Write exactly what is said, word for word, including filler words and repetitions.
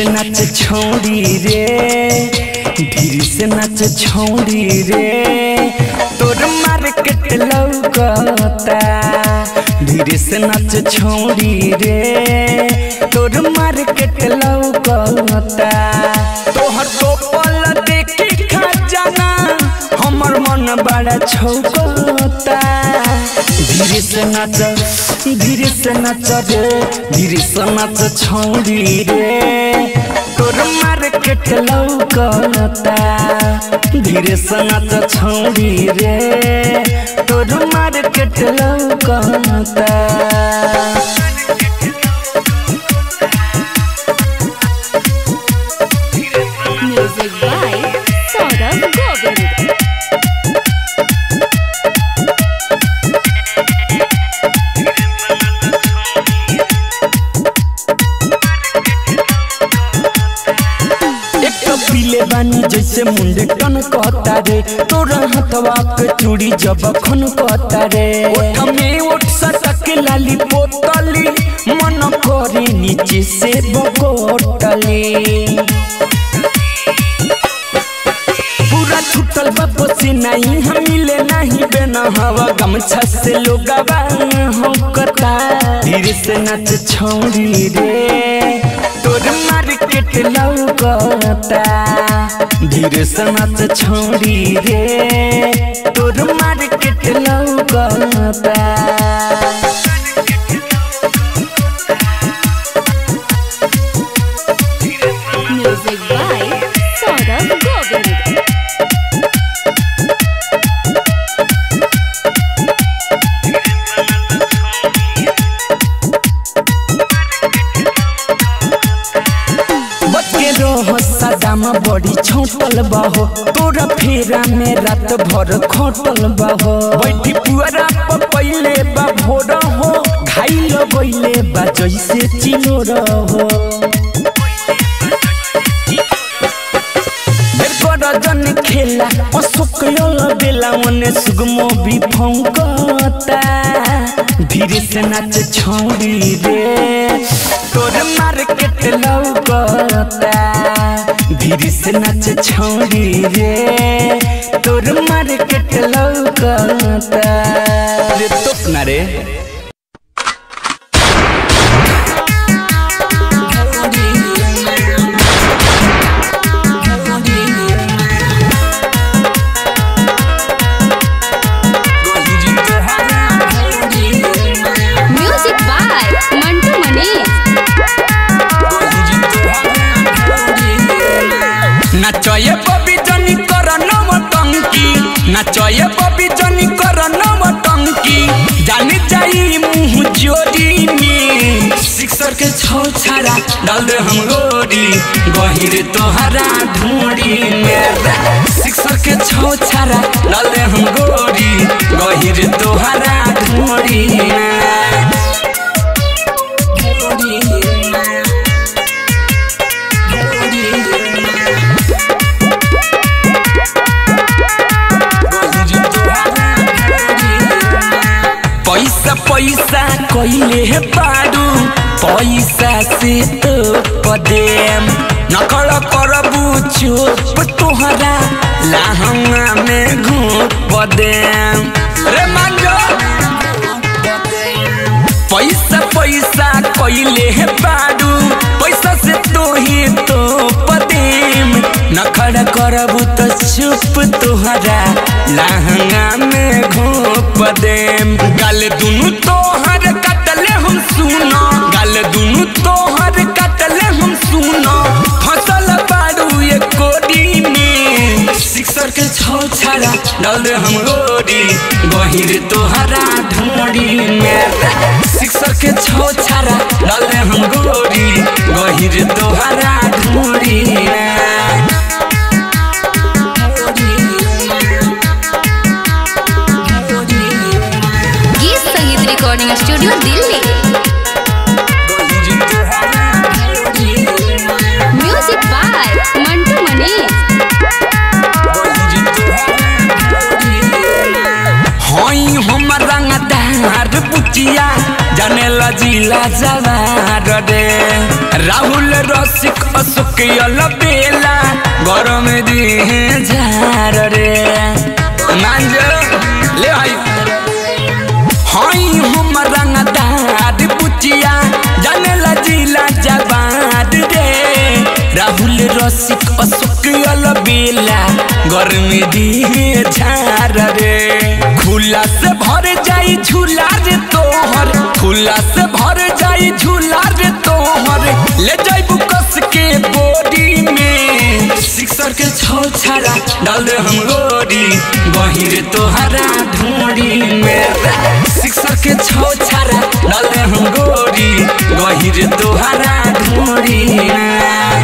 से नाच छोड़ी रे, धीरे से नाच छोड़ी रे, तोर मार्केट लौकता। धीरे से नाच छोड़ी रे, तोर मार्केट लौकता। तोहर टोपल देखी खजाना हमर मन बड़ा छौकता। धीरे से नाच, धीरे से नाच रे, धीरे से नाच छोड़ी रे, तोर मार्केट लौकता। धीरे से नाच छोड़ी रे, तोर मार्केट लौकता। Music by Saurabh Govind. पीले बानी जैसे मुंडे टन कहता रे, तोरा हथवा के चूड़ी जब खन कहता रे। ओठ में ओठ सटक लाली पोतली, मन करे नीचे से बकोटली। पूरा छुटल बाबो से नहीं हम मिले नहीं बेना हवा, गमछा से लोगवा होकता। धीरे से नाच छोड़ी रे, तोर मार्केट लौकता। धीरे से नाच छोड़ी रे, तोर मार्केट लौकता। Music by Saurabh Govind. सदाम बड़ी छोटल बाहो, तोरा फेरा में रात भर खोटल बाहो। बैठी पुअरा पर पहले बा भोर हो, घायल बैले बा जैसे चिलो रहो। जन खेला अशोकल बेला मने सुगमो भी फौकता। धीरे से नाच छोड़ी रे, तोर मार्केट लौकता। धीरे से नाच छोड़ी रे, तोर मार्केट लौकता। रे तो ना रे नाचये बबी जनी कर नौटंकी, नाचये बबी जनी कर नौटंकी। जानी जाई मुँह चोरी में, सिक्सर के छौ छाड़ा डाल दे हम गोरी, गहिर तोहरा ढूंढी में। सिक्सर के छौ छाड़ा डाल दे हम गोरी, गहिर तोहरा ढूंढी में। पैसा पैसा कइले हे पाडू, पैसा से तो पदेम नकल करबू चुप तोहरा लहंगा में घूप देम। रे मांगो पैसा पैसा कइले हे पाडू, पैसा से तो ही तो पदेम नखड़ करबू तो चुप तोहरा लहंगा में घूप देम। गाल दुनु तोहर कटले हम सुनो, गाल दुनु तोहर कटले हम सुनो। फसल बाड़ू ये कोडी में, सिक्सर के छौ छाड़ा डाल दे हम गोरी, गहिर तोहरा ढूंढी में। सिक्सर के छौ छाड़ा डाल दे हम गोरी, गहिर तोहरा ढूंढी में। Recording studio Delhi. Music by Mantu Manish. हई हम रंगदार बुचिया, जाने ला जिला जवार रे। राहुल रसिक अशोक बेला गरम दिहे झार रे मान ले भाई हई हम रंगदार पुचिया जाने ला जिला जबाद रे राहुल रसिक अशोक बेला गरम दिहे झार रे खुला से भर जाई झूला रे तोहर खुला से भर जाई झूला रे तोहर ले जाइबू कस के बॉडी में सिक्सर के छौ छाड़ा डाल दे हम गोरी गहिर तोहरा ढूंढी में सिक्सर के छौ छाड़ा डाल दे हम गोरी गहिर तोहरा ढूंढी में